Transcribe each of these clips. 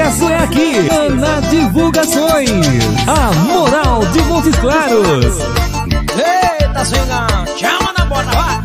Sucesso é aqui, na Divulgações, a moral de Montes Claros. Eita, Zengão, chama na bota, vai!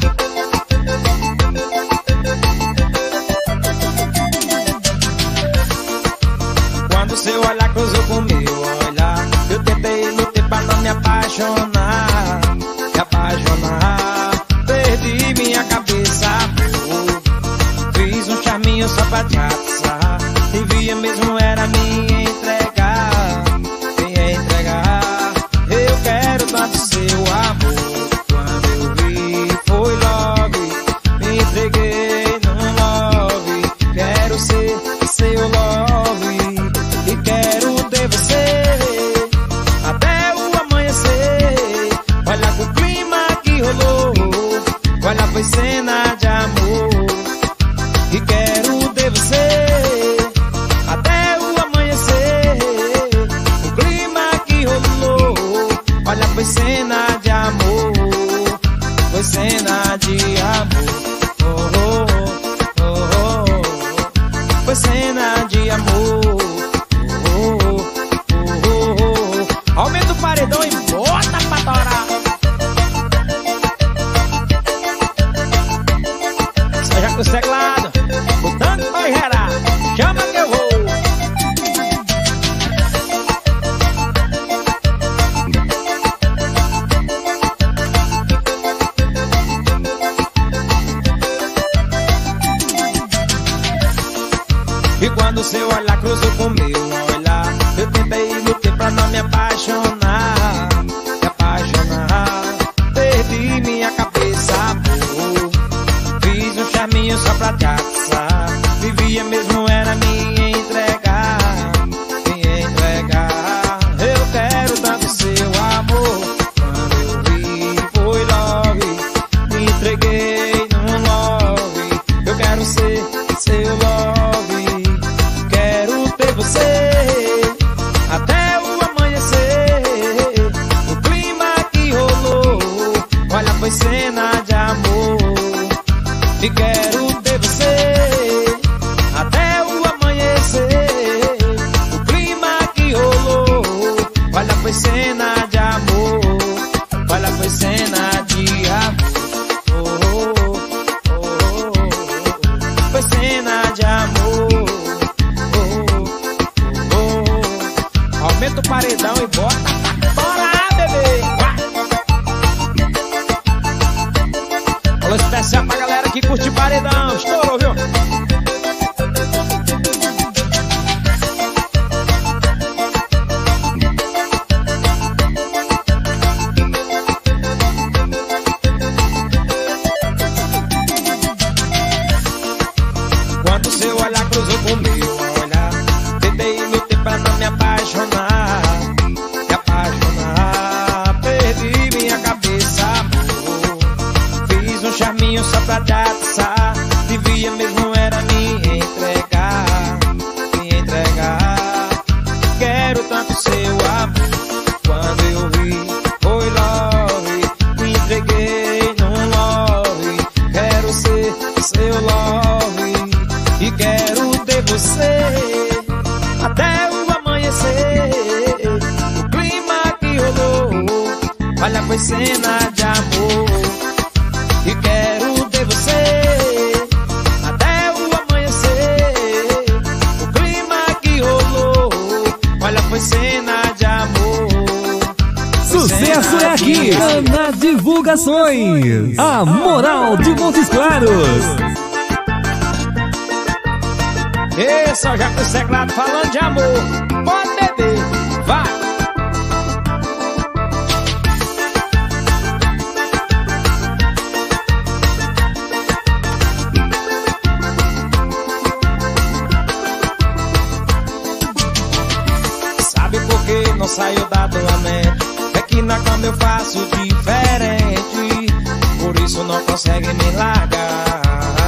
Quando seu olhar cruzou com meu olhar, eu tentei lutar pra não me apaixonar. Me apaixonar, perdi minha cabeça, amor. Fiz um charminho só pra te atiçar. Devia mesmo era me entregar, me entregar. Eu quero tanto seu amor. Quando eu vi, foi love. Me entreguei num love. Quero ser seu love. E quero ter você até o amanhecer. Olha com o clima que rolou. Olha, foi cena de amor. E quero ter você até o amanhecer. O clima que rolou. Olha, foi cena de amor. Foi cena de amor. Oh, oh, oh, oh, oh. Foi cena de amor. Oh, oh, oh, oh, oh. Aumenta o paredão e bota pra torar. Seja com o teclado, botando pra gerar. Chama que eu vou. E quando seu olhar cruzou com meu olhar, eu tentei lutar pra não me apaixonar. Me apaixonar, perdi minha cabeça, amor. Fiz um charminho só pra te atiçar. Vivia mesmo era me entregar, me entregar. Eu quero tanto seu amor. Quando eu vi, foi love. Me entreguei num love. Eu quero ser seu love. Quero ter você até o amanhecer. O clima que rolou. Olha, foi cena de amor. E quero ter você até o amanhecer. O clima que rolou. Olha, foi cena de amor. Olha, foi cena de amor. Oh, oh, oh, oh. Foi cena de amor. Oh, oh, oh. Aumenta o paredão e bota pra torar, bebê. Alô especial pra galera que curte paredão. Estourou, viu? Quando seu olhar cruzou com meu olhar, tentei lutar pra não me apaixonar. Me apaixonar, perdi minha cabeça, amor. Fiz um charminho só pra te atiçar. Devia mesmo era me entregar, me entregar. Quero tanto seu amor. Quando eu vi, foi love. Me entreguei num love. Quero ser seu love. E quero ter você até o amanhecer. O clima que rolou. Olha, foi cena de amor. E quero ter você até o amanhecer. O clima que rolou. Olha, foi cena de amor. Sucesso é aqui, na Divulgações, a moral de Montes Claros. Esse já com o teclado falando de amor. Pode beber, vai. Sabe por que não saiu da tua mente? É que na cama eu faço diferente. Por isso não consegue me largar.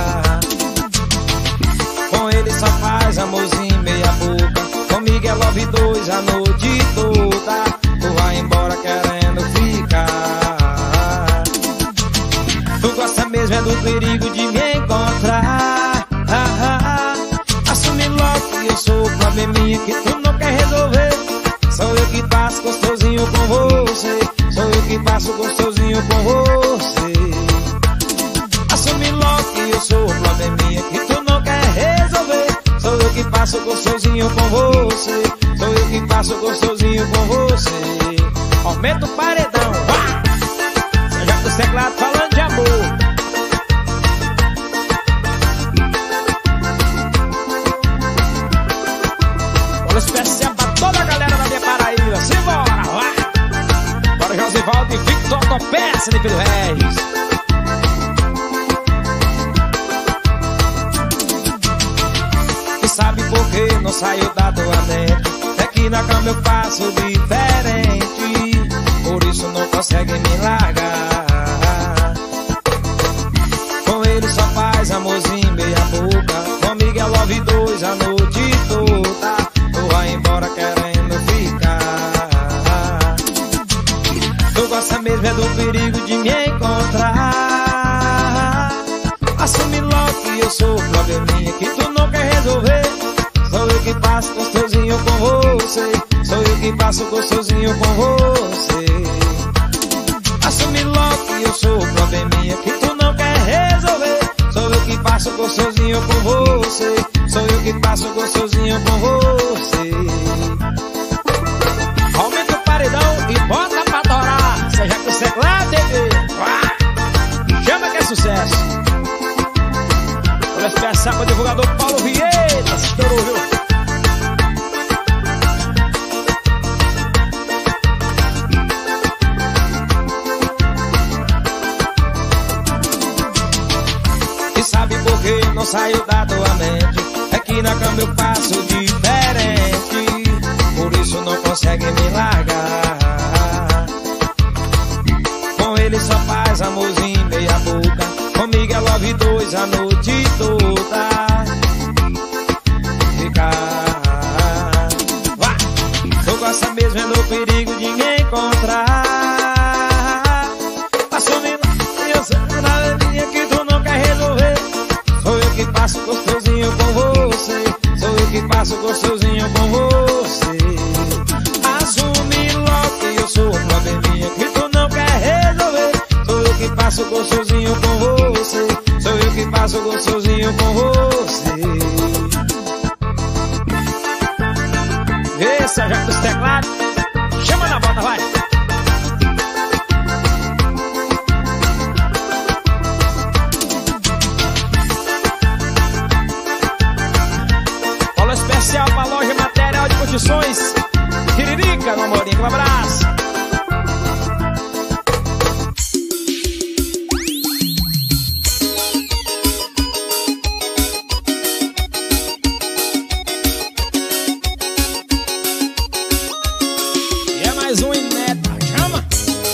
Com ele só faz amorzinho meia boca. Comigo é love 2 a noite toda. Tu vai embora querendo ficar. Tu gosta mesmo é do perigo de me encontrar. Assume logo que eu sou pra probleminha que tu não quer resolver. Sou eu que passo gostosinho com você. Sou eu que passo gostosinho com você. Assume logo que eu sou o probleminha que tu não quer resolver. Sou eu que passo gostosinho com você. Sou eu que passo gostosinho com você. Aumenta o paredão, vá! Seja com os teclados falando de amor. Olha especial pra toda a galera da minha Paraíba. Simbora, vá! Bora Josivaldo e Victor Topessa de Pedro Reis. E sabe por que não saiu da tua mente? É que na cama eu faço diferente, por isso não consegue me largar. Com ele só faz amorzinho meia boca. Comigo é love 2 a noite toda. Tu vai embora querendo ficar. Tu gosta mesmo é do perigo de me encontrar. Assume logo que eu sou o probleminha que tu não quer resolver. Sou eu que passo gostosinho com você. Sou eu que passo gostosinho com você. Assume logo que eu sou o probleminha que tu não quer resolver. Sou eu que passo gostosinho com você. Sou eu que passo gostosinho com você. Aumenta o paredão e bota pra torar. Seja com o teclado, bebê. Chama que é sucesso. Olha especial pro divulgador Paulo Vieira. Estourou, viu? Sabe por que não saiu da tua mente? É que na cama eu faço diferente, por isso não consegue me largar. Com ele só faz amorzinho meia boca. Comigo é love 2 a noite toda. Ficar, vai! Tu gosta mesmo é no perigo de me encontrar. Assumindo que eu sou na linha que tu não quer resolver. Sou eu que passo gostosinho com você. Sou eu que passo gostosinho com você. Assume logo que eu sou o probleminha que tu não quer resolver. Sou eu que passo gostosinho com você. Sou eu que passo gostosinho com você. Esse é já com os teclados. Chama na volta, vai! Especial pra loja material de construções Tiririca, meu amorinho, um abraço. E é mais um inédito, chama!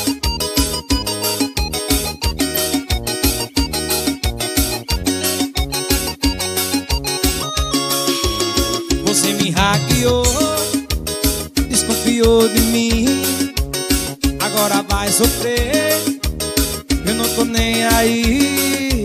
Você me hackeou, desconfiou de mim, agora vai sofrer, eu não tô nem aí.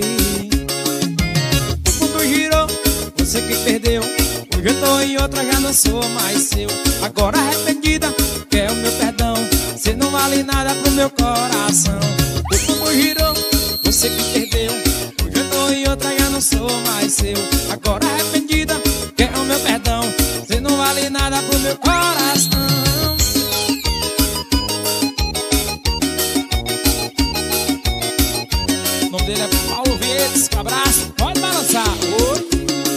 O mundo girou, você que perdeu, hoje eu tô em outra, já não sou mais seu. Agora arrependida, quer o meu perdão, você não vale nada pro meu coração. O mundo girou, você que perdeu, hoje eu tô em outra, já não sou mais seu. Agora arrependida, quer o meu perdão, você não vale nada pro meu coração. O nome dele é Paulo Vieira, um abraço, pode balançar. Oi.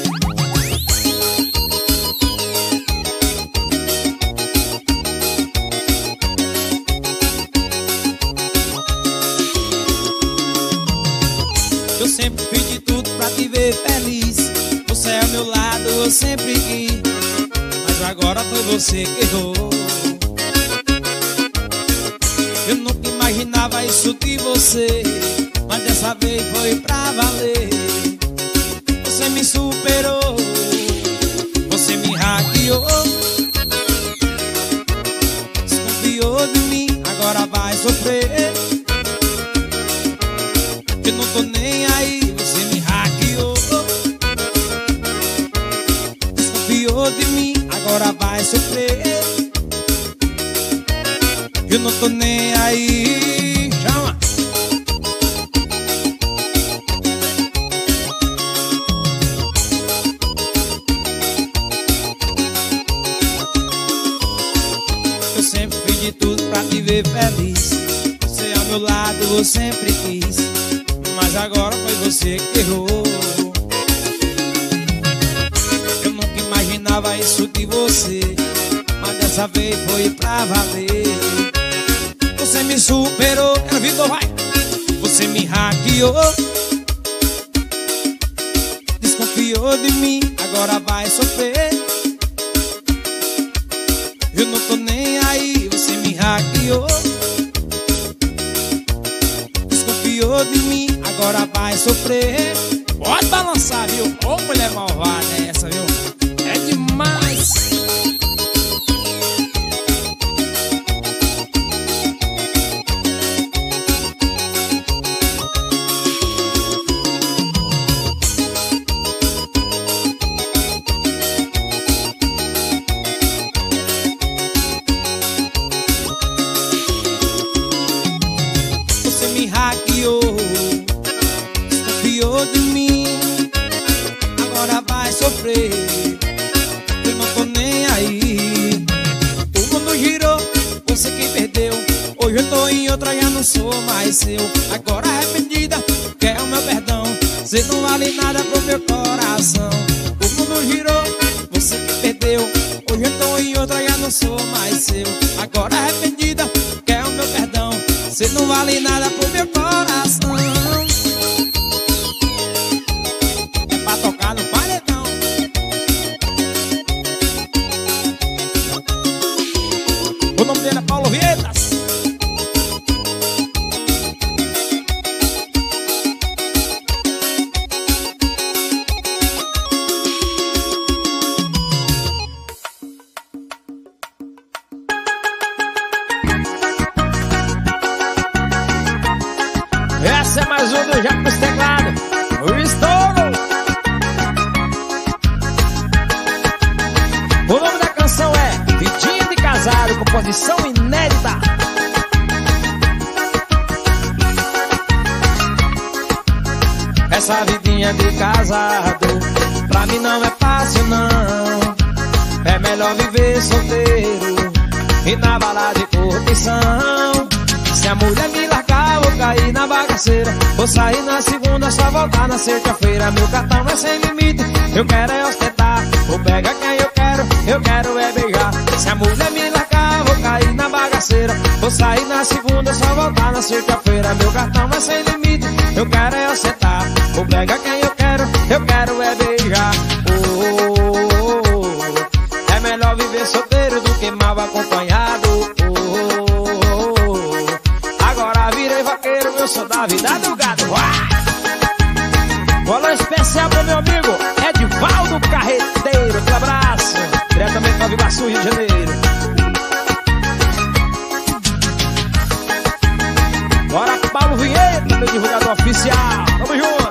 Eu sempre fiz de tudo pra te ver feliz. Você é ao meu lado, eu sempre quis, mas agora foi você que errou. Eu nunca imaginava isso de você, mas dessa vez foi pra valer. Você me superou, você me hackeou, desconfiou de mim, agora vai sofrer. Eu não tô nem aí, você me hackeou, desconfiou de mim, eu sempre quis, mas agora foi você que errou. Eu nunca imaginava isso de você, mas dessa vez foi pra valer. Você me superou, quero Vitor, vai! Você me hackeou, desconfiou de mim, agora vai sofrer. Eu não tô nem aí, você me hackeou, desconfiou de mim, agora vai sofrer. Pode balançar, viu? Ô, mulher malvada é essa, viu? É demais. Desconfiou de mim, agora vai sofrer. Eu não tô nem aí. O mundo girou, você quem perdeu. Hoje eu tô em outra, já não sou mais seu. Agora arrependida, quer o meu perdão. Você não vale nada pro meu coração. O mundo girou, você quem perdeu. Hoje eu tô em outra, já não sou mais seu. Agora arrependida, quer o meu perdão. Você não vale nada pro meu coração. É pra tocar no paredão. O nome dele é Paulo Vietas. Essa é mais um do Jacques Teclado, o estouro. O nome da canção é Vidinha de Casado, composição inédita. Essa vidinha de casado pra mim não é fácil não. É melhor viver solteiro e na balada de curtição. Se a mulher me largar, vou cair na bagaceira. Vou sair na segunda, só voltar na sexta-feira. Meu cartão é sem limite, eu quero é ostentar. Vou pegar quem eu quero é beijar. Se a mulher me largar, vou cair na bagaceira. Vou sair na segunda, só voltar na sexta-feira. Meu cartão é sem limite, eu quero é ostentar. Vou pegar quem eu quero é beijar. É melhor viver solteiro do que mal acompanhado. Eu sou da vida do gado. Bola especial pro meu amigo Edivaldo Carreteiro. Um abraço, diretamente para Vivaçu, Rio de Janeiro. Bora Paulo Vieira, meu divulgador oficial. Tamo junto.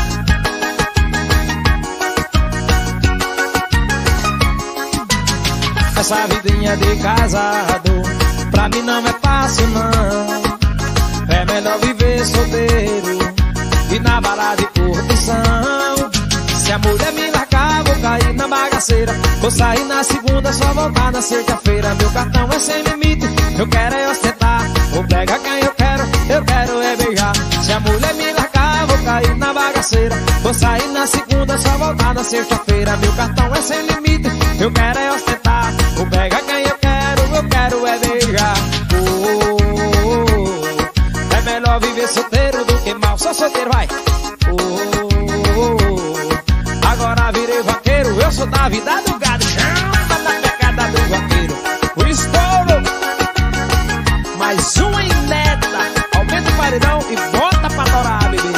Essa vidinha de casado pra mim não é fácil não. É melhor viver solteiro e na balada de curtição. Se a mulher me largar, vou cair na bagaceira. Vou sair na segunda, só voltar na sexta-feira. Meu cartão é sem limite, eu quero é ostentar. Vou pegar quem eu quero é beijar. Se a mulher me largar, vou cair na bagaceira. Vou sair na segunda, só voltar na sexta-feira. Meu cartão é sem limite, eu quero é ostentar. Vou pegar quem eu quero é beijar. É melhor viver solteiro do que mal, só solteiro, vai. Agora virei vaqueiro, eu sou da vida do gado. Chama na pegada do vaqueiro. O estouro, mais uma inédita. Aumenta o paredão e bota pra torar, bebê.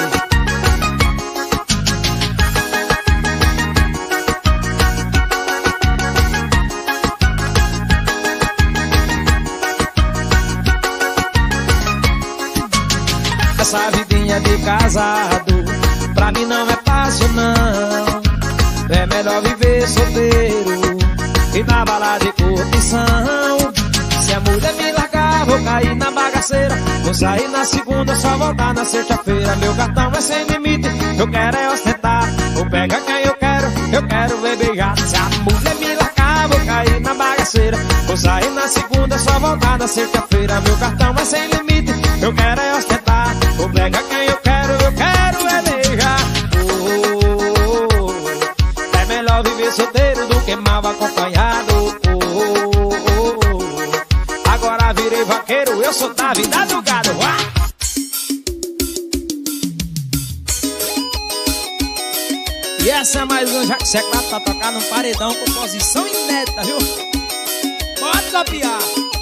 Essa vidinha de casado pra mim não é fácil não. É melhor viver solteiro e na balada de curtição. Se a mulher me largar, vou cair na bagaceira. Vou sair na segunda, só voltar na sexta-feira. Meu cartão é sem limite, eu quero é ostentar. Vou pegar quem eu quero é beijar. Se a mulher me largar, vou cair na bagaceira. Vou sair na segunda, só voltar na sexta-feira. Meu cartão é sem limite, eu quero é ostentar. E essa é mais uma, já que você tá tocar no paredão, composição inédita, viu? Pode copiar.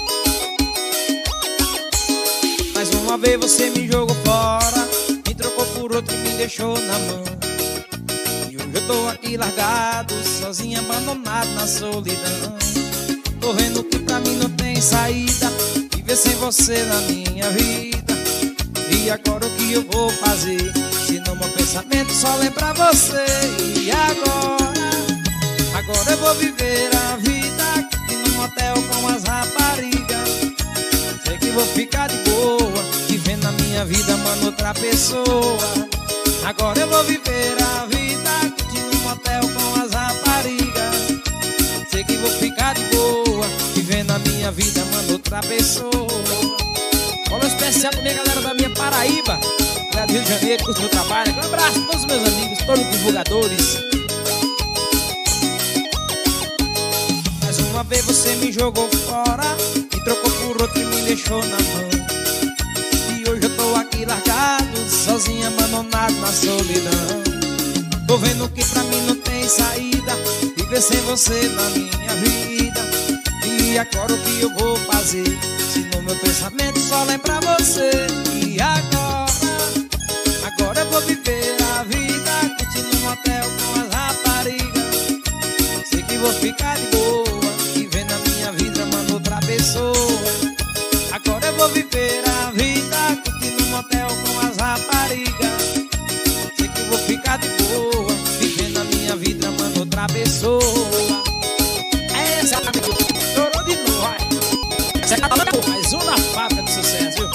Mais uma vez você me jogou fora, me trocou por outro e me deixou na mão. E hoje eu tô aqui largado, sozinho, abandonado na solidão. Tô vendo que pra mim não tem saída, viver sem você na minha vida. E agora o que eu vou fazer, se no meu pensamento só lembra você? E agora eu vou viver a vida aqui no motel com as raparigas. Sei que vou ficar de boa, vivendo a minha vida, mano, outra pessoa. Agora eu vou viver a vida aqui no motel com as raparigas. Sei que vou ficar de boa, vivendo a minha vida, mano, outra pessoa. Olha especial pra minha galera da minha Paraíba, galera do Rio de Janeiro, curte meu trabalho. Um abraço a todos os meus amigos, todos os divulgadores. Mais uma vez você me jogou fora, me trocou por outro e me deixou na mão. E hoje eu tô aqui largado, sozinho, abandonado na solidão. Tô vendo que pra mim não tem saída, viver sem você na minha vida. E agora o que eu vou fazer, se no meu pensamento só lembra você? E agora eu vou viver a vida, curtindo um motel com as raparigas. Sei que vou ficar de boa, vivendo a minha vida, mano, outra pessoa. Agora eu vou viver a vida, curtindo um motel com as raparigas. Sei que vou ficar de boa, vivendo a minha vida, mano, outra pessoa. Essa é a amigo, chorou de novo, vai. Você tá falando mais uma fábrica de sucesso, viu?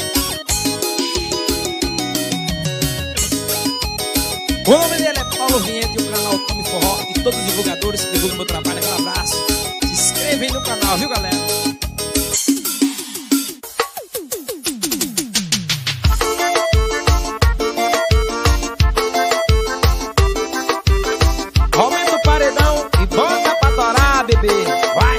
O nome dele é Paulo Vinheta e o canal Tome Forró. E todos os divulgadores que divulgam meu trabalho, aquele abraço. Se inscrevem no canal, viu, galera? Aumenta o paredão e bota pra torar, bebê. Vai!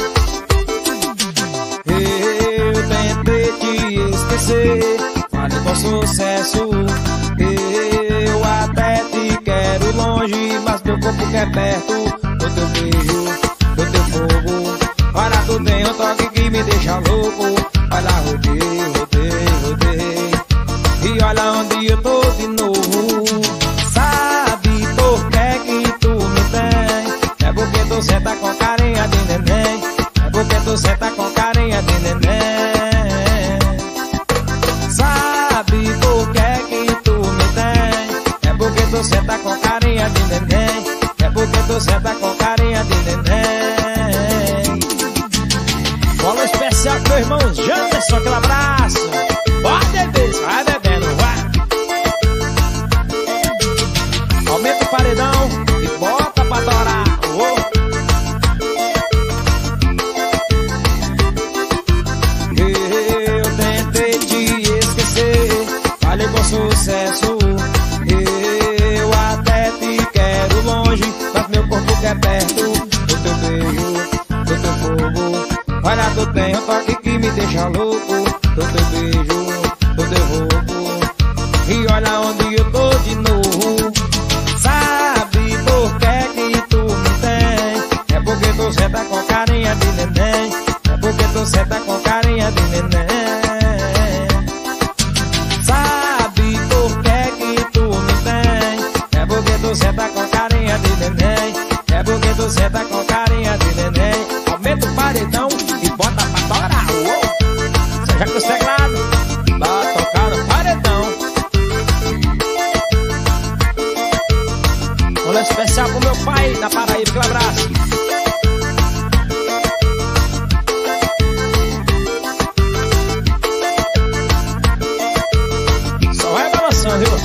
Eu tentei te esquecer, falei com sucesso. Eu até te quero longe, mas meu corpo quer perto do teu beijo, do teu fogo. Olha, tu tem um toque que me deixa louco. Olha, rodei, rodei, rodei. E olha onde eu tô de novo. Sabe por que tu me tem? É porque tu senta com carinha de neném. É porque tu senta com carinha de neném. Sabe por que tu me tem? É porque tu senta com carinha de neném. É porque tu senta com carinha de neném. Bola especial pro meu irmão Janderson, aquele abraço. Bora, bebê, vai bebendo, vai. Aumenta o paredão e bota pra adorar. Eu tentei te esquecer, falei com sucesso. Eu até te quero longe, mas meu corpo quer perto do teu beijo, do teu fogo. Olha, tu tem um toque que me deixa louco. Do teu beijo, do teu fogo. E olha onde eu tô de novo. Sabe por que tu me tem? É porque tu senta com carinha de neném. É porque tu senta com carinha de neném. Sabe por que tu me tem? É porque tu senta com carinha de neném. É porque tu senta com carinha de neném. Aumenta o paredão e bota pra torar. Seja com os teclados, vai tocar no paredão. Olha especial pro meu pai da Paraíba, aquele abraço. Só é balançando, viu?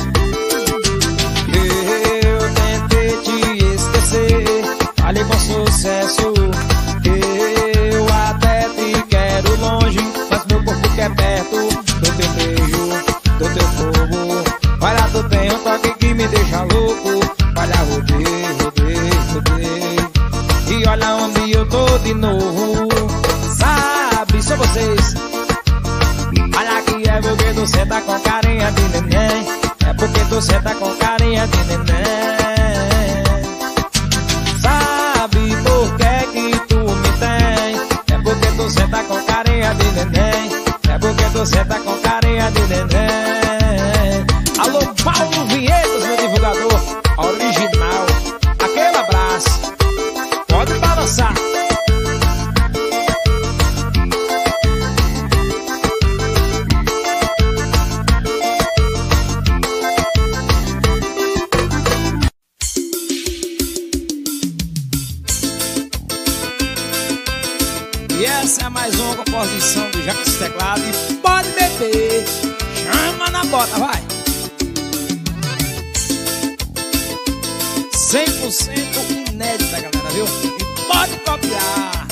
Eu tentei te esquecer, falei com sucesso. Eu até te quero longe, mas meu corpo quer perto do teu beijo, do teu fogo. Olha, tu tem um toque que me deixa louco. Olha, rodei, rodei, rodei. E olha onde eu tô de novo. Sabe, só vocês. Olha que é porque tu senta com carinha de neném. É porque tu senta com carinha de neném. voz de som do Jacques Teclado e pode beber. Chama na bota, vai. 100% inédita, galera, viu? E pode copiar.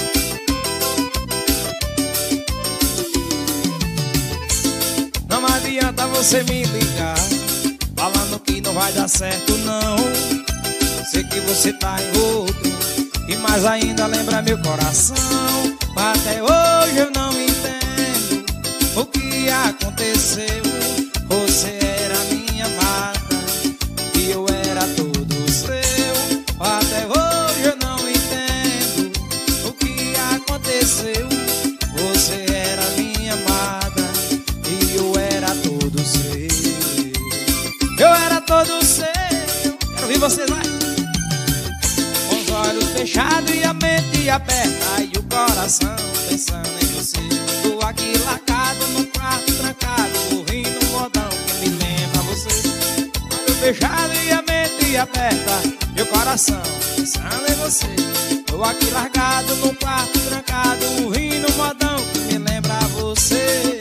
Não adianta você me ligar falando que não vai dar certo, não. Sei que você tá em outro e mais ainda lembra meu coração. Até hoje eu não entendo o que aconteceu. Você era minha amada e eu era todo seu. Até hoje eu não entendo o que aconteceu. Você era minha amada e eu era todo seu. Eu era todo seu. Quero ouvir vocês lá. Com os olhos fechados e a mente aberta e o coração pensando em você. Tô aqui lacado no quarto trancado, ouvindo um modão que me lembra você. Olho fechado e a mente aberta e o coração pensando em você. Tô aqui largado no quarto trancado, ouvindo um modão que me lembra você.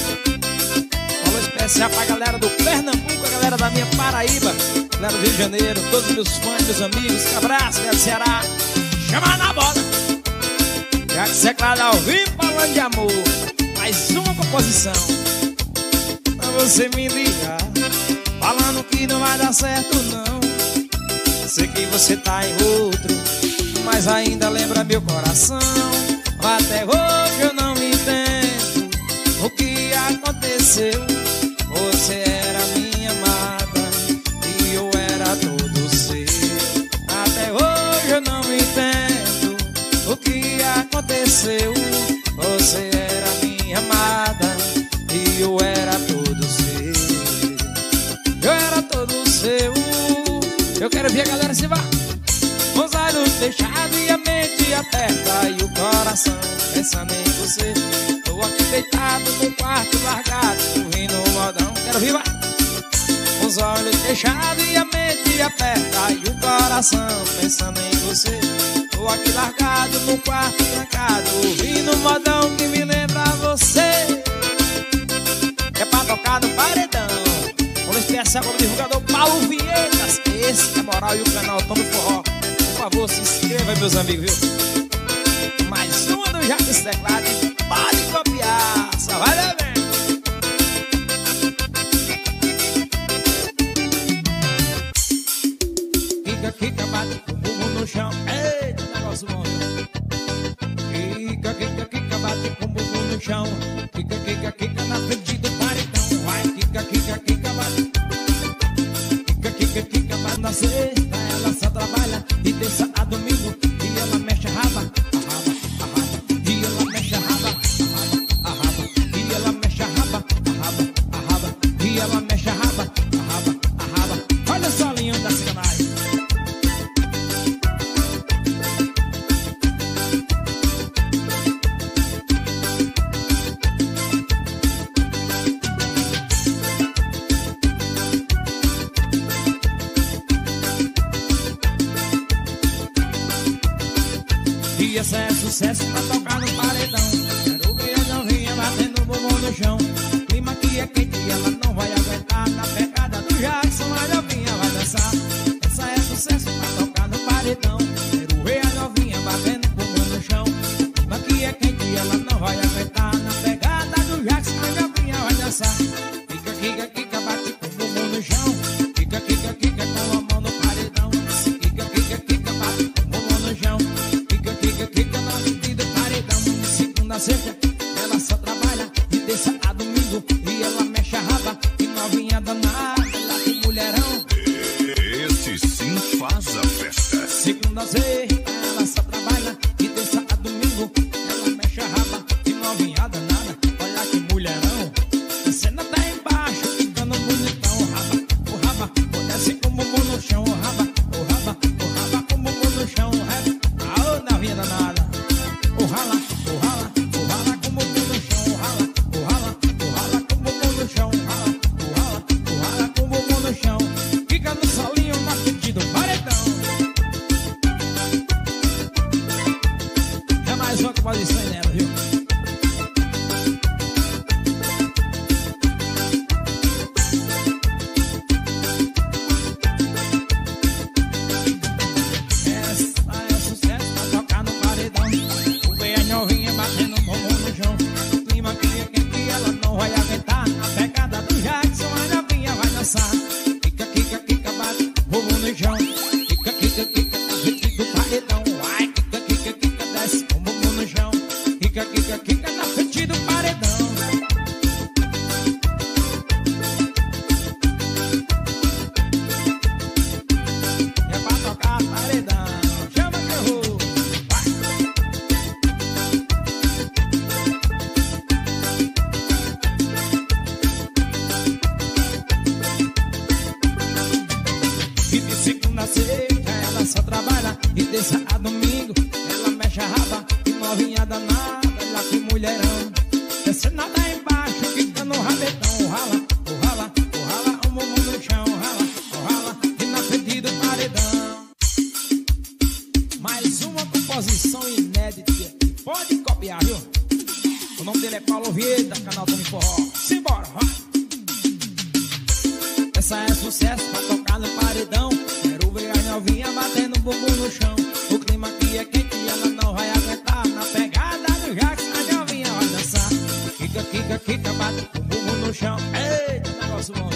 Alô especial pra galera do Pernambuco, a galera da minha Paraíba, galera do Rio de Janeiro, todos meus fãs, meus amigos, que abraço, galera do Ceará. Chama na bola. Jacques Teclado ao vivo falando de amor. Mais uma composição pra você me ligar falando que não vai dar certo, não. Sei que você tá em outro, mas ainda lembra meu coração. Até hoje eu não entendo o que aconteceu. Você era minha amada e eu era todo seu. Até hoje eu não entendo o que aconteceu. Você era minha amada e eu era todo seu. Eu era todo seu. Eu quero ver a galera se vá. Com os olhos fechados e a mente aberta e o coração pensando em você. Tô aqui deitado no quarto largado, ouvindo um modão. Quero ver, vai. Com os olhos fechados e a mente aberta e o coração pensando em você. Tô aqui largado no quarto trancado, ouvindo um modão que me lembra você. É pra tocar no paredão. Vamos especial como divulgador Paulo Vietas. Esse é a moral e o canal Tom do Forró. Por favor, se inscreva, meus amigos, viu? Mais uma do Jacques Teclado. Pode copiar, só vai dar bem. Kika, kika, bate com o bumbum no chão. Eita, negócio bom. Kika, kika, kika, bate com o bumbum no chão. Kika, kika, kika, na frente do paredão. Vai, kika, kika, kika, bate. Kika, kika, kika, bate na sexta. Ela só trabalha e terça a domingo. E ela mexe a raba, a raba, a raba. E ela mexe a raba, a raba, a raba. E ela mexe a raba, a raba, a raba. E ela mexe a raba, a raba, a raba. Olha só a linha da sacanagem. E esse é sucesso pra tocar no paredão. Quero ver a novinha batendo o bumbum no chão. Clima que é quente e ela não vai aguentar. Na pegada do Jackson a novinha vai dançar. Essa é sucesso pra tocar no paredão. Quero ver a novinha batendo o bumbum no chão. Clima que é quente e ela não vai aguentar. Na pegada do Jackson a novinha vai dançar. Kika, kika, kika, bate com o bumbum no chão. Kika, kika, kika, com a mão no paredão. Kika, kika, kika, bate com o bumbum no chão. Kika na frente do paredão. Segunda a sexta, ela só trabalha de terça a domingo. E ela mexe a raba e novinha danada. Ela tem mulherão. Esse sim faz a festa. Segunda a sexta, ela só trabalha de terça a domingo. Ela mexe a raba e novinha danada. Olha que mulherão. A cena tá embaixo, ficando bonitão. O raba, desce com o bumbum no chão. O raba, com o bumbum no chão. Aô, novinha danada. O rala com o bumbum no chão. O rala com o bumbum no chão. O rala com o bumbum no chão. Fica no solinho na frente do paredão. E de segunda a sexta ela só trabalha. E terça a domingo ela mexe a raba. E novinha danada, ela que mulherão. Desce nada embaixo, fica no rabetão. Rala, o rala, o bumbum no chão. Rala, o rala, e na frente do paredão. Mais uma composição inédita. Pode copiar, viu? O nome dele é Paulo Vieira, canal Tony Forró. Simbora, vai! Essa é sucesso pra tocar no paredão. Quero ver a novinha batendo bumbum no chão. O clima aqui é quente e ela não vai aguentar. Na pegada do Jackson a novinha vai dançar. Kika, kika, kika, bate o bumbum no chão. Eita, negócio bom.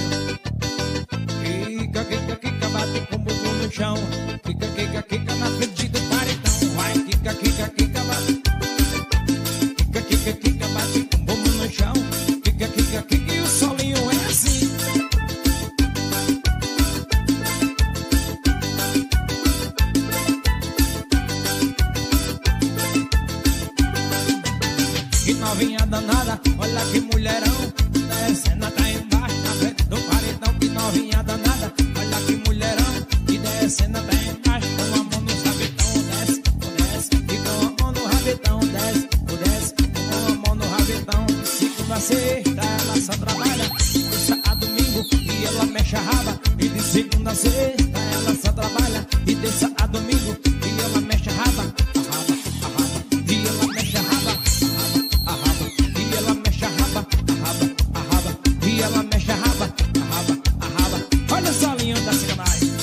Kika, kika, kika, bate o bumbum no chão. Kika, kika, kika, na frente do paredão. Vai, kika, kika, kika, bate. Kika, kika, kika, bate o bumbum no chão. Kika, kika, kika, e o solinho é assim. Novinha danada, olha que mulherão. Descendo até embaixo, na frente do paredão. Que novinha danada, olha que mulherão. E descendo até embaixo, com a mão no rabetão. Desce, desce, e com a mão no rabetão. Desce, desce, com a mão no rabetão. De segunda a sexta ela só trabalha. Terça a domingo e ela mexe a raba. E de segunda a sexta ela só trabalha. E terça a domingo e ela mexe a raba. E ela mexe a raba. E ela mexe a raba, e ela mexe a raba. Olha o solinho da sacanagem.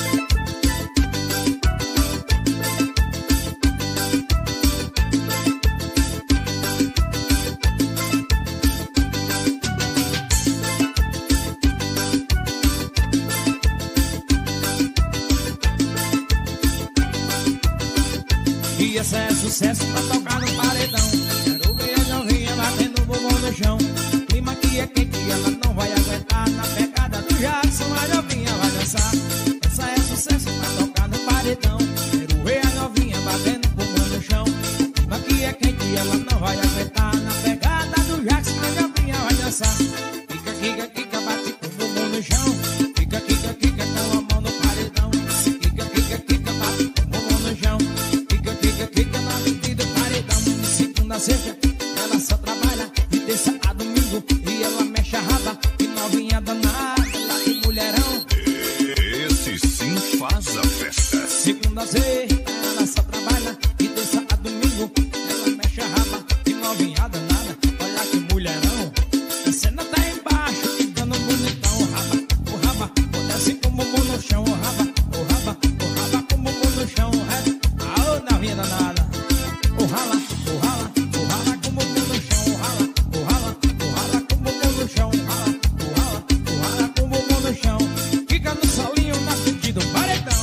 E esse é sucesso pra tocar no paredão. Quero ver a novinha batendo o bumbum no chão. Clima que é quente, ela não vai aguentar. Na pegada do Jackson, a novinha vai dançar. Essa é sucesso pra tocar no paredão. Quero ver a novinha batendo o bumbum no chão. Clima que é quente, ela não vai aguentar. Na pegada do Jackson, a novinha vai dançar. Kika, kika, kika, bate o bumbum no chão. Kika, kika, kika, com a mão no paredão. Kika, kika, kika, bate o bumbum no chão. Kika, kika, kika, na frente do paredão. De segunda a sexta ela só trabalha. De terça a domingo e ela mexe a raba. E novinha danada, ela que mulherão. Esse sim faz a festa. Segunda a sexta ela só trabalha. De terça a domingo ela mexe a raba. E novinha danada, olha que mulherão. Descendo até embaixo, ficando bonitão. O raba, desce com o bumbum no chão. O raba, com o bumbum no chão. Aô, novinha danada. O rala, com o bumbum no chão. O rala, com o bumbum no chão. O rala, com o bumbum no chão. Fica no solinho na frente do paredão.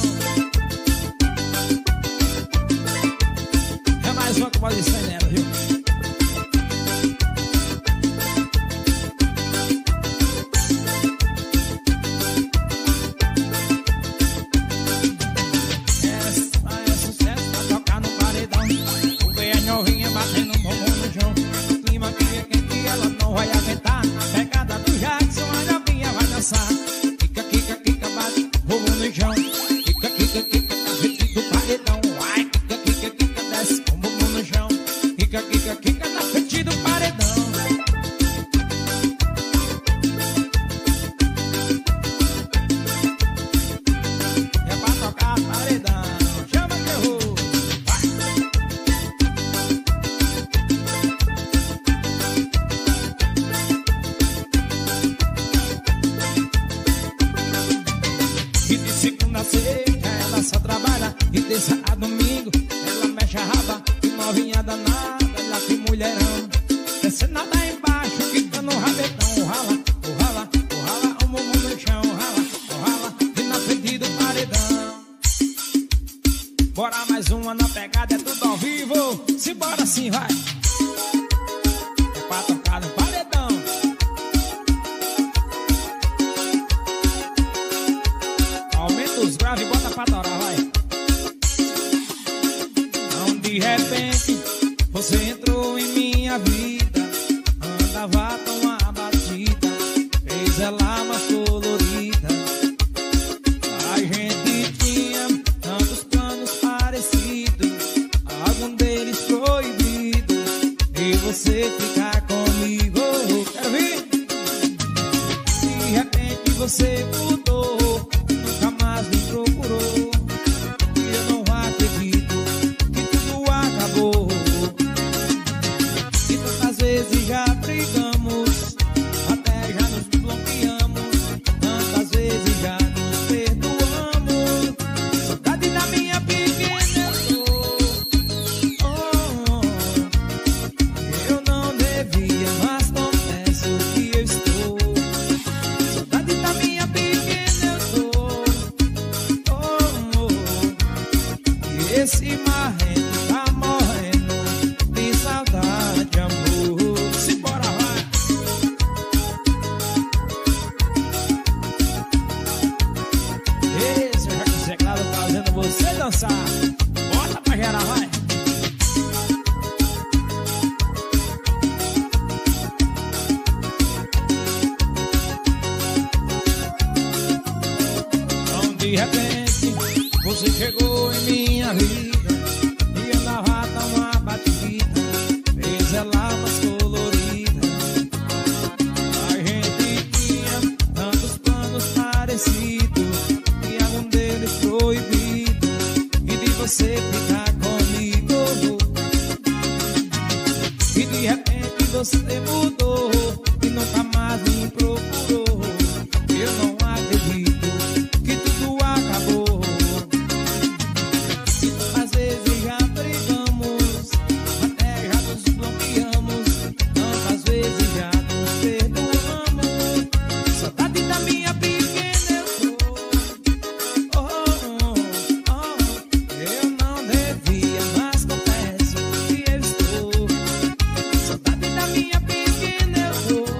É mais uma composição nela, viu? Essa é sucesso pra tocar no paredão. O ver a novinha batendo um bumbum no chão. O clima que é quente, ela não vai aguentar. Na pegada do Jackson, a novinha vai dançar. Kika, kika, kika, bate o bumbum no chão. Kika, kika, kika, na frente do paredão. Vai, kika, kika, kika, desce com o bumbum no chão. Kika, kika, kika, na frente do paredão. É pra tocar paredão. Chama que eu vou. E de segunda a sexta ela só trabalha. E terça a domingo ela mexe a raba. E novinha danada, ela que mulherão. Desce nada embaixo, fica no rabetão. O rala, o bumbum no chão. O rala, e na frente do paredão. Bora mais uma na pegada, é tudo ao vivo. Simbora assim, vai. É pra tocar no paredão. Aumenta os graves e bota pra torar, vai. Então de repente você entrou em minha vida. Andava tão abatida, fez ela mais colorida. A gente você dançar. Bota pra gerar, vai. Então de repente você chegou em minha vida e andava tão abatida, fez ela mais colorida. A gente tinha tantos planos parecidos e algum deles proibido, e de você ficar comigo. E de repente você mudou e nunca mais me procurou. Eu não acredito que tudo acabou. Às vezes já brigamos, até já nos bloqueamos, tantas vezes já nos perdoamos. Saudade da minha pequena eu tô. Eu não devia, mas confesso que eu estou. Saudade da minha pequena eu tô.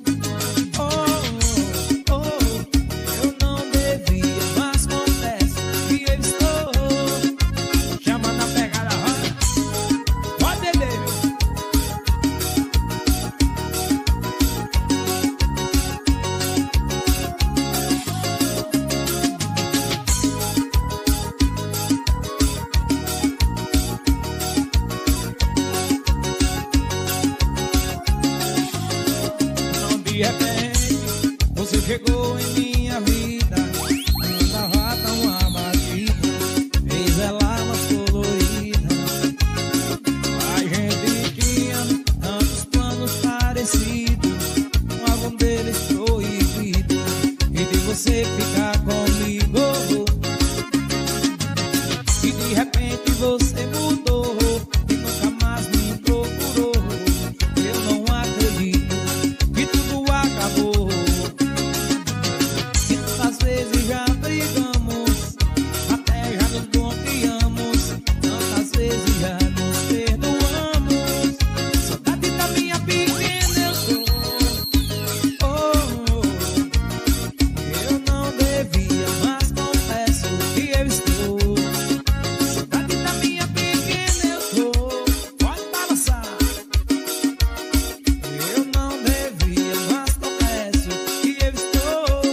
Eu não devia, mas confesso que eu estou. Chama na pegada, vai. Pode beber, meu. Então de repente você chegou em minha vida, eu tava tão abatida, fez ela mais colorida. A gente tinha tantos planos parecidos, algum deles proibido, e de você ficar comigo. E de repente você mudou e nunca mais me procurou. Eu não acredito que tudo acabou. E tantas vezes já brigamos, até já nos bloqueamos, tantas vezes já nos perdoamos. Saudade da minha pequena eu tô. Eu não devia, mas confesso que eu estou. Saudade da minha pequena eu tô. Pode balançar. Eu não devia, mas confesso que eu estou.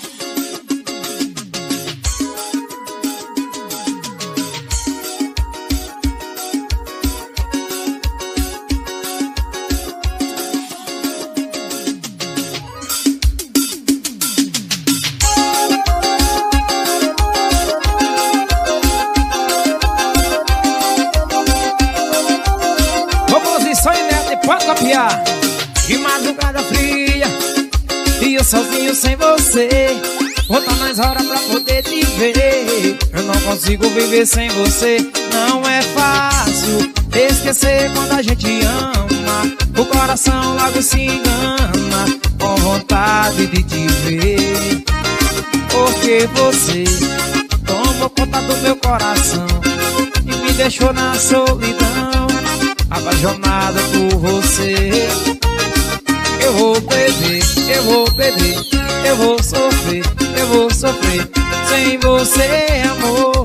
Composição inédita, pode copiar. De madrugada fria e eu sozinho sem você, contando as horas pra poder te ver. Eu não consigo viver sem você. Não é fácil esquecer quando a gente ama. O coração logo se engana com vontade de te ver. Porque você tomou conta do meu coração e me deixou na solidão, apaixonada por você. Eu vou beber, eu vou beber, eu vou sofrer sem você, amor.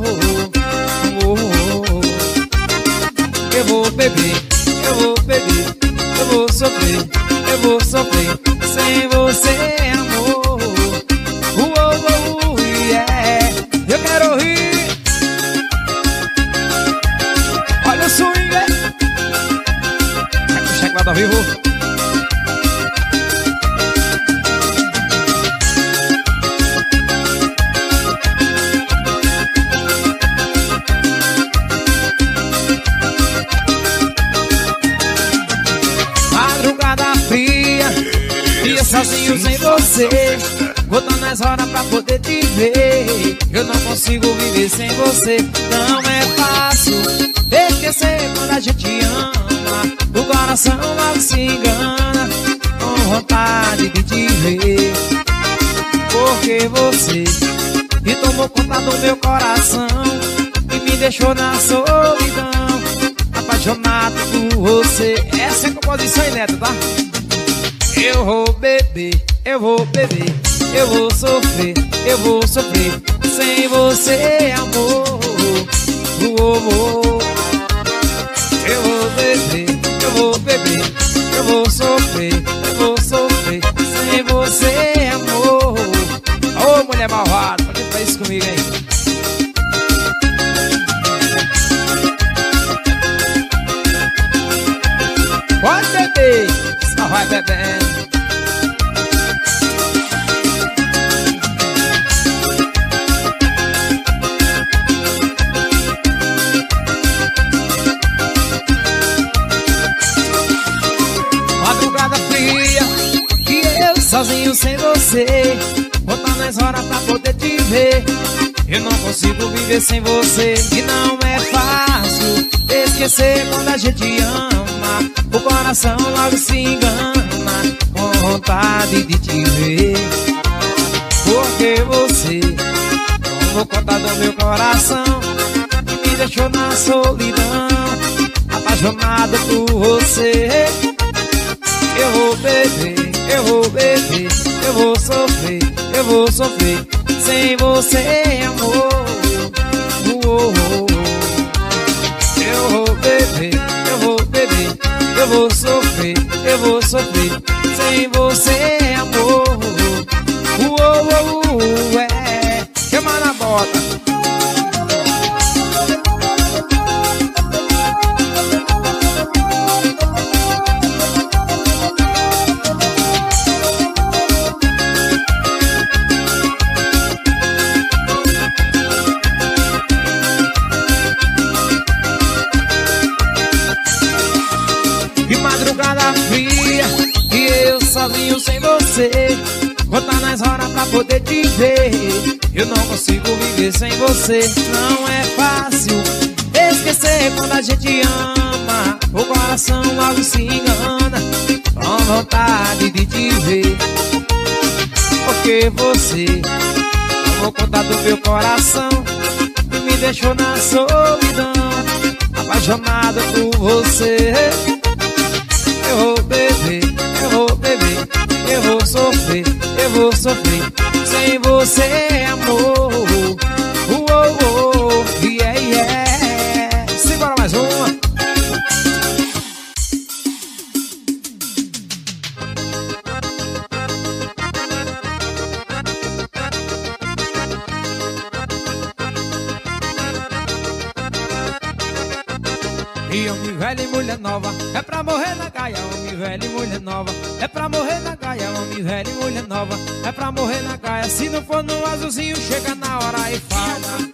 Eu vou beber, eu vou beber, eu vou sofrer sem você, amor. Yeah. Eu quero rir. Olha o swing. Cheque lá do vivo. Madrugada fria e eu sozinho sem você, botando as horas pra poder te ver. Eu não consigo viver sem você. Não é fácil esquecer quando a gente ama. O coração logo se engana com vontade de te ver. Porque você me tomou conta do meu coração e me deixou na solidão, apaixonado por você. Essa é a composição inédita, tá? Eu vou beber, eu vou beber, eu vou sofrer sem você, amor. Eu vou beber, eu vou beber, eu vou sofrer sem você, amor. Ô, mulher malvada, pode fazer isso comigo aí. Pode beber, só vai bebendo. Madrugada fria, e eu sozinho sem você, contando as horas pra poder te ver. Eu não consigo viver sem você, e não é fácil esquecer quando a gente ama. O coração logo se engana, com vontade de te ver. Porque você tomou conta do meu coração e me deixou na solidão, apaixonado por você. Eu vou beber, eu vou beber, eu vou sofrer sem você, amor. Eu vou beber, eu vou beber, eu vou sofrer sem você, amor. Chama na bota. Madrugada fria, e eu sozinho sem você, contar nas horas pra poder te ver. Eu não consigo viver sem você, não é fácil esquecer quando a gente ama. O coração logo se engana, com vontade de te ver. Porque você tomou conta do meu coração e me deixou na solidão, apaixonado por você. Eu vou beber, eu vou beber, eu vou sofrer sem você, amor. Yeah, yeah. Simbora mais uma. E homem velho e mulher nova, é pra morrer na gaia. Homem velho e mulher nova, é pra morrer na gaia. Homem velho e mulher nova, é pra morrer na gaia. Se não for no azulzinho, chega na hora e fala.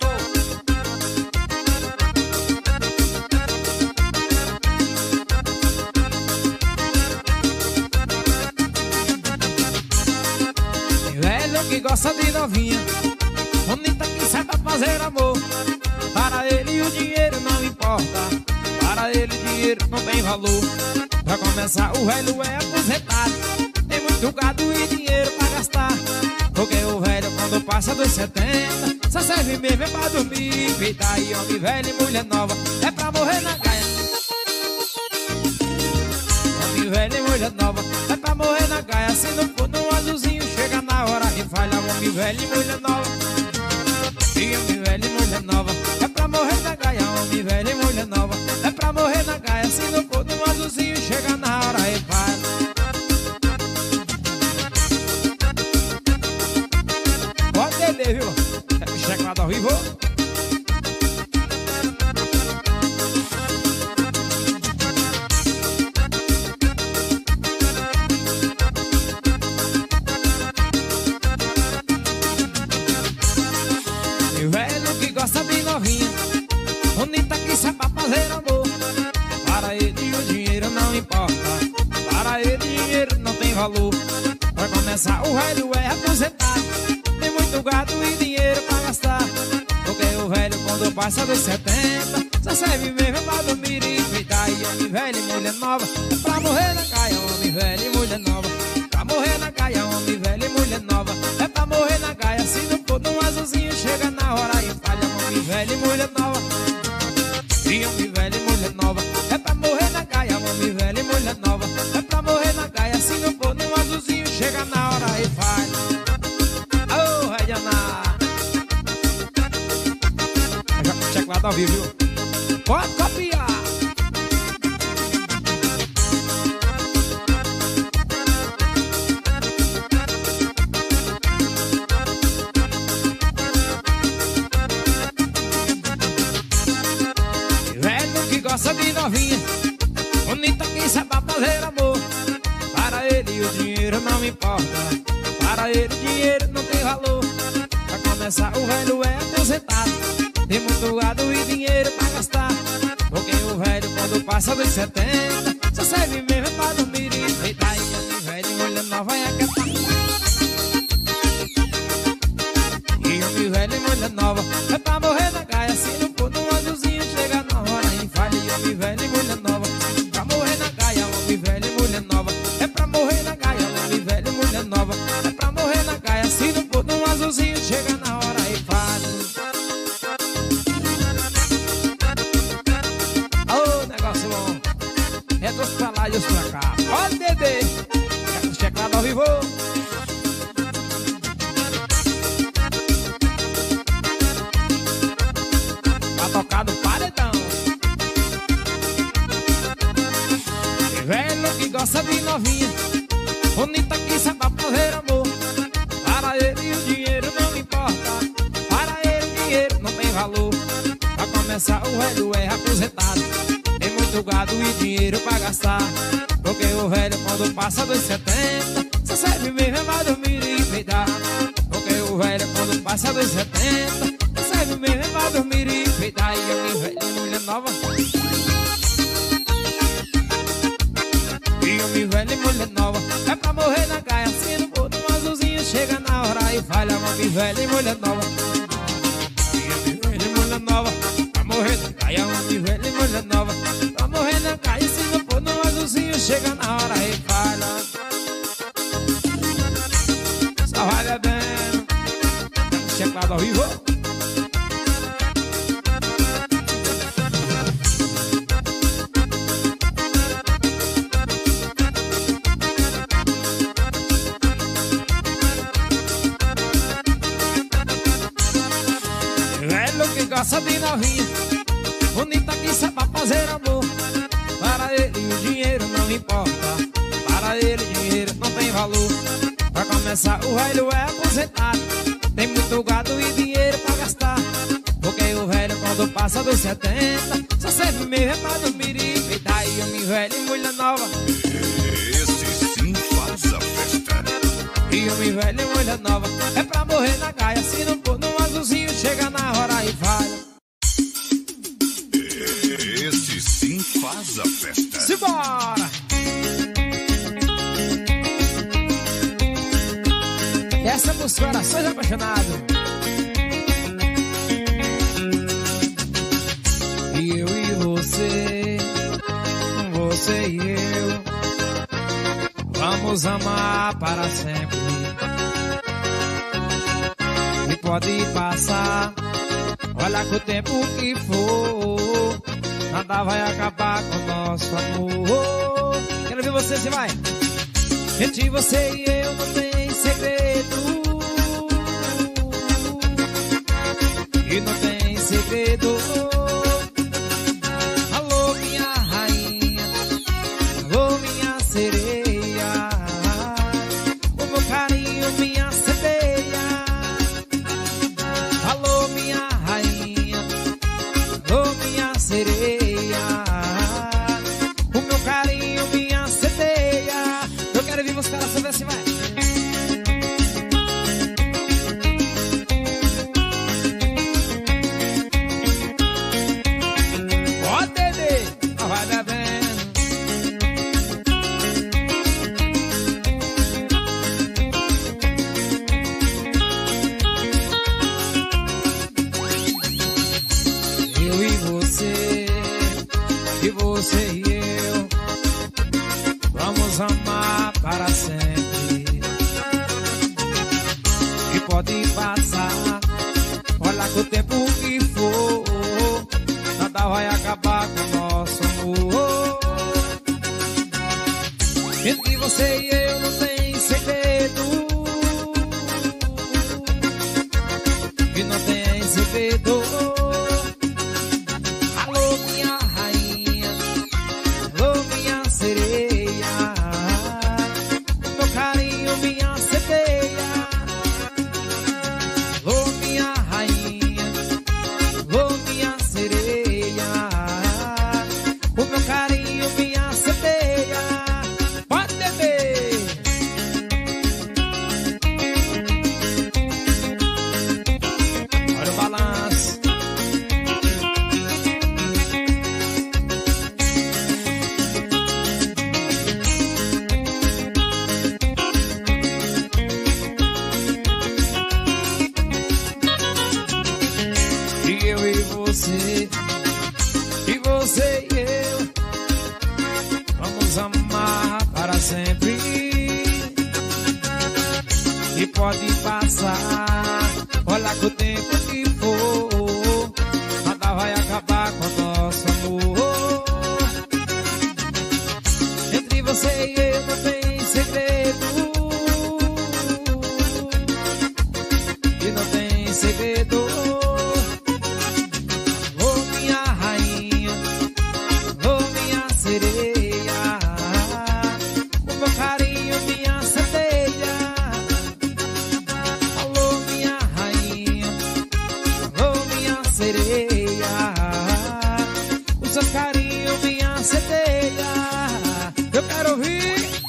Velho que gosta de novinha, bonita que sabe fazer amor. Para ele o dinheiro não importa, para ele dinheiro não tem valor. Pra começar o velho é aposentado, tem muito gado e dinheiro pra gastar. Porque o velho quando passa dos 70 só serve mesmo é pra dormir. E daí homem velho e mulher nova, é pra morrer na gaia. Homem velho e mulher nova, é pra morrer na gaia. Se não for no azulzinho, chega na hora e falha. Homem velho e mulher nova, e homem velho e mulher nova, é pra morrer na gaia. Homem velho e mulher nova, é pra morrer na gaia. Se não for no azulzinho, chega na hora e vai. Pode beber, viu? É checlado ao vivo. E velho que gosta de novinha, bonita que sabe fazer amor. Para ele o dinheiro não importa, para ele dinheiro não tem valor. Pra começar o velho é aposentado, tem muito gado e dinheiro pra gastar. Porque o velho quando passa dos 70 só serve mesmo pra dormir e cuidar. E homem velho e mulher nova, é pra morrer na gaia. Homem velho e mulher nova, pra morrer na gaia. Homem velho e mulher nova, é pra morrer na gaia. Se não for no azulzinho, chega na hora e falha. Homem velho e mulher nova, e homem velho e mulher nova, é pra morrer na gaia. Homem velho e mulher nova, é pra morrer na gaia. Se não for no azulzinho, chega na hora e falha. Ô, Rediana, checlado ao vivo, viu? Pode copiar. Velho que gosta de novinha, bonita que sabe fazer amor. Para ele o dinheiro não importa, para ele o dinheiro não tem valor. Pra começar o velho é aposentado, tem muito gado e dinheiro pra gastar. Porque o velho quando passa dos 70 só serve mesmo pra dormir e enfeitar. E o velho mulher nova é acatar. E o velho mulher nova é pra morrer na caia. Se não for num azulzinho chega na hora e falha. E o velho mulher nova pra morrer na caia. Homem velho e mulher nova é pra morrer na caia. Homem velho e mulher nova é pra morrer na caia. Se não for num azulzinho chega na hora e falha. Ô, negócio bom. É dos pra lá e os pra cá. Pode beber. É o checado ao vivo. Pra tocar no paredão. Velho que gosta de novinha, bonita que sabe fazer amor. Para ele o dinheiro não importa, para ele o dinheiro não tem valor. Pra começar o velho é aposentado, tem muito gado e dinheiro pra gastar. Porque o velho quando passa dos 70 só serve mesmo pra dormir e enfeitar. Porque o velho quando passa dos 70 só serve mesmo pra dormir e enfeitar. E o velho e mulher nova. E homem velho e mulher nova é pra morrer na caia. Se não for num azulzinho chega na hora e falha. Homem velho e mulher nova. E homem velho e mulher nova pra morrer na caia. Homem velho e mulher nova pra morrer na caia. Se não for num azulzinho chega na hora e falha. Só vai bebendo. Checado ao vivo. Gosta de novinha, bonita que sabe fazer amor. Para ele o dinheiro não importa, para ele o dinheiro não tem valor. Pra começar o velho é aposentado, tem muito gado e dinheiro pra gastar. Porque o velho quando passa dos 70 só serve mesmo pra dormir e enfeitar. E homem velho e mulher nova, Esse sim faz a festa. e homem velho e mulher nova é pra morrer na caia. Se não for num azulzinho chega na hora e falha. Esse sim faz a festa. Simbora! Essa é pros corações apaixonados. E eu e você, você e eu, vamos amar para sempre. E pode passar, olha com o tempo que for, nada vai acabar com o nosso amor. Quero ver você, se vai. Entre você e eu não tem segredo, e não tem segredo. Alô, minha rainha, alô, minha sereia, o meu carinho, minha sereia. Alô, minha rainha, alô, minha sereia, o meu carinho, minha sereia. Eu quero ver os caras saber se vai. Você e eu vamos amar para sempre. E pode passar, olha com o tempo que for, nada vai acabar com o nosso amor. Entre você e eu não tem segredo, e não tem segredo. Alô, minha E eu e você e eu vamos amar para sempre. E pode passar, olha que o tempo que for, nada vai acabar com nosso amor. Entre você e eu não tem segredo, e não tem segredo. Oh, minha rainha, oh, minha sereia, o meu carinho, minha centelha. Alô, minha rainha, oh, minha sereia, o seu carinho, minha centelha. Eu quero ouvir.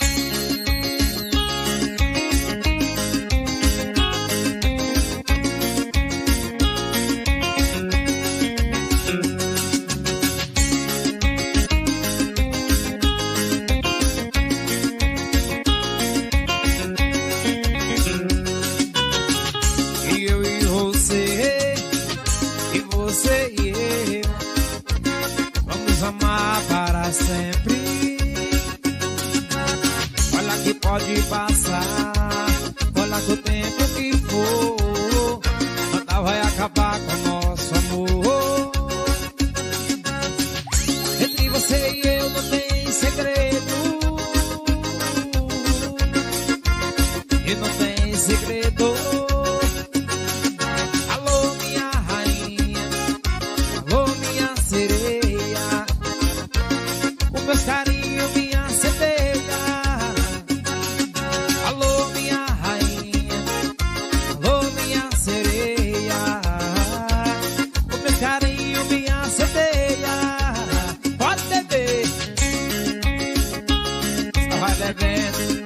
E eu e você e eu vamos amar para sempre. Olha que pode passar, olha que o tempo que for, nada vai acabar com nosso amor. Entre você e eu não tem segredo, e não tem segredo. Alô, minha rainha, alô, minha sereia, o meu carinho, minha centelha. Alô, minha rainha, alô, minha sereia, o meu carinho, minha centelha. Pode beber, só vai bebendo.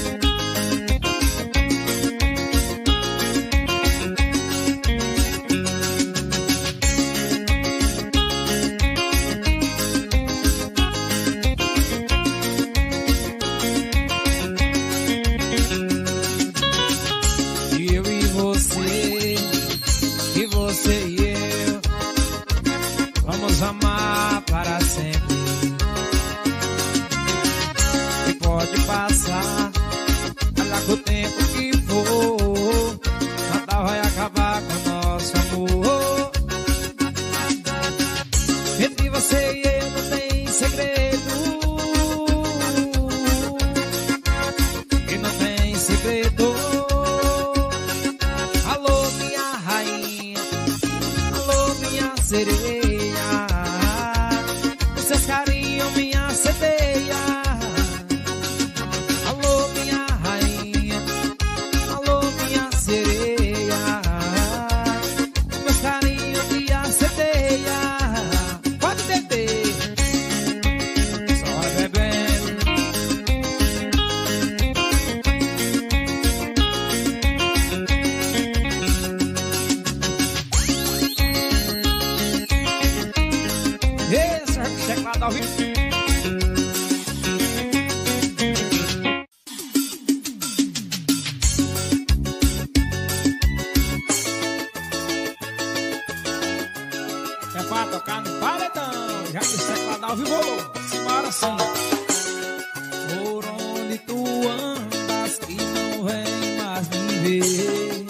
E eu e você e eu vamos amar para sempre. E pode passar, olha que o tempo que for, nada vai acabar com nosso amor. Entre você e eu não tem segredo, e não tem segredo. Alô, minha rainha, alô, minha sereia, os seus carinhos, minha centelha. Alô, minha rainha, alô, minha sereia, os meus carinhos, minha centelha. Pode beber, só vai bebendo. Esse é o teclado ao vivo. É pra tocar no paredão, já que o teclado ao vivo. Simbora sim. Por onde tu andas que não vem mais me ver,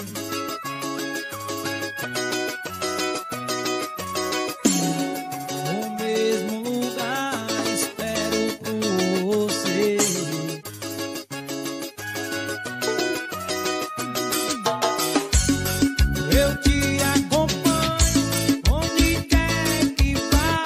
no mesmo lugar espero por você. Eu te acompanho onde quer que vá.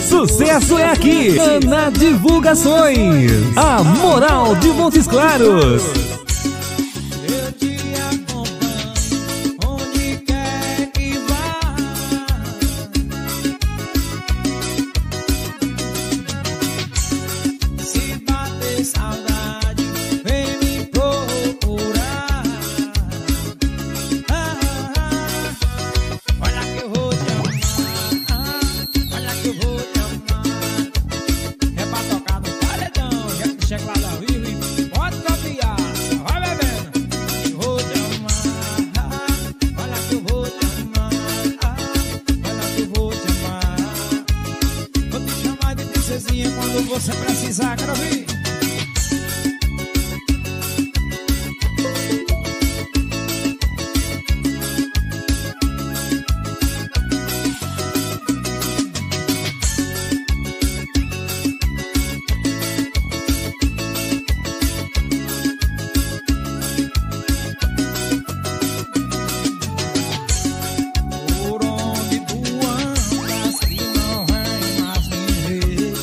Sucesso é aqui, Ana Divulgações, a moral de Montes Claros. Eu te acompanho onde quer que vá. Se bater saudade, vem me procurar. Olha que eu vou te amar. Olha que eu vou te amar. É pra tocar no paredão, já que chega lá da Viva e pode copiar. Só vai bebendo. Eu vou te amar. Olha que eu vou te amar. Olha que eu vou te amar. Vou te chamar de princesinha quando você precisar, quero ouvir. Por onde tu andas que não vem mais me ver.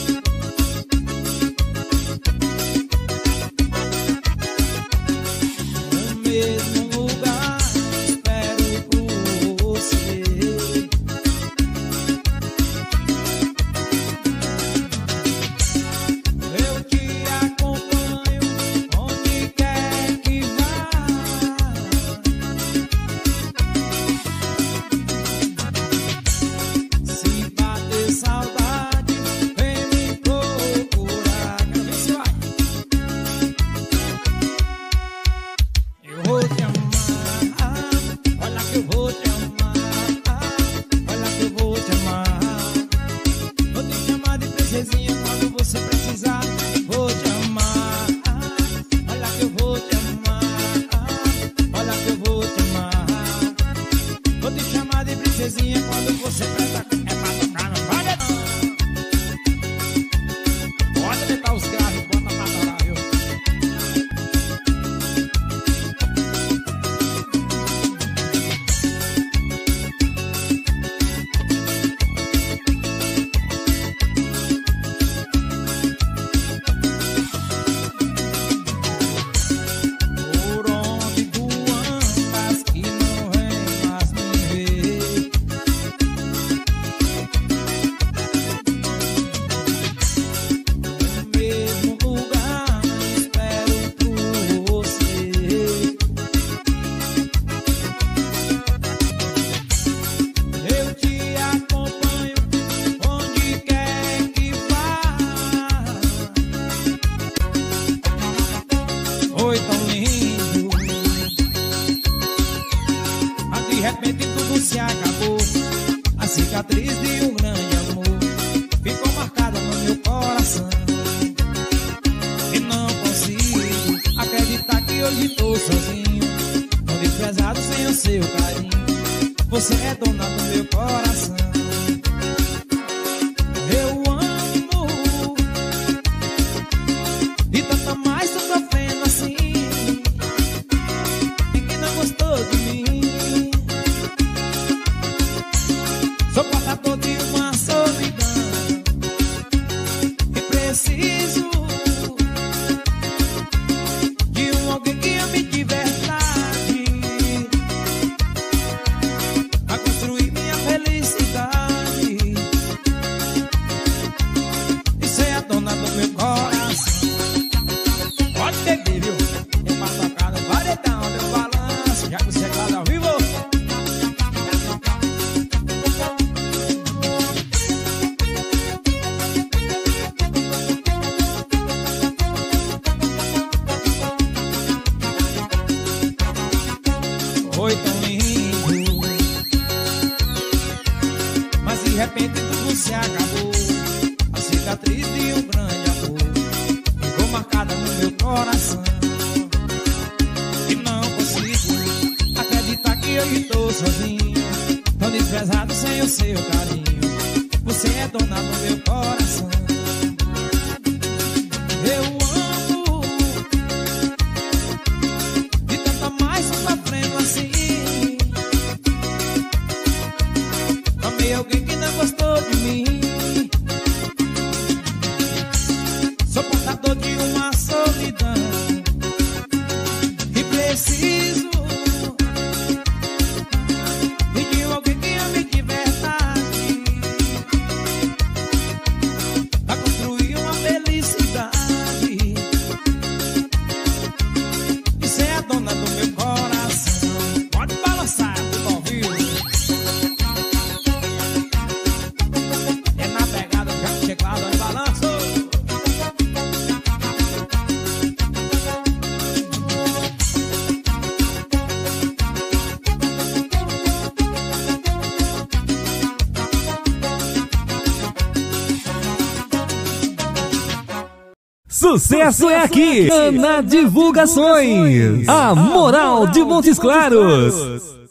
No mesmo lugar espero por você. Eu te acompanho onde quer que vá. Se bater saudade, vem me procurar. Quero ver se vai. Eu vou te amar. Olha que eu vou te amar. Olha que eu vou te amar. Vou te chamar de princesinha quando você precisar. Vou te amar. Olha que eu vou te amar. Olha que eu vou te amar. Vou te chamar de princesinha quando você precisar. É pra tocar no paredão. Pode deitar os graves, bota pra torar, viu? Por onde tu andas que não vem mais me ver. No mesmo lugar espero por você. Eu te acompanho onde quer que vá. Oi, tão lindo. Mas de repente tudo se acabou. A cicatriz de um grande amor ficou marcada no meu coração. E não consigo acreditar que hoje tô sozinho, tão desprezado sem o seu carinho. Você é dona do meu coração. Eu amo e tanta mais tô sofrendo assim. E que não gostou de mim. Sou portador de uma solidão e preciso de um alguém que ame de verdade, pra construir minha felicidade e ser a dona do meu coração. Pode beber, viu? É pra tocar no paredão, meu balanço, já que você é lá ao vivo. Oi, tão lindo. Mas de repente tudo se acabou. A cicatriz de um grande amor ficou marcada no meu coração. E não consigo acreditar que eu estou sozinho, tão desprezado sem o seu carinho. Você é dona do meu coração. Eu amo e tanta mais tô sofrendo assim. Amei alguém que não gostou de mim. Sucesso é aqui, Ana Divulgações, a moral de Montes Claros.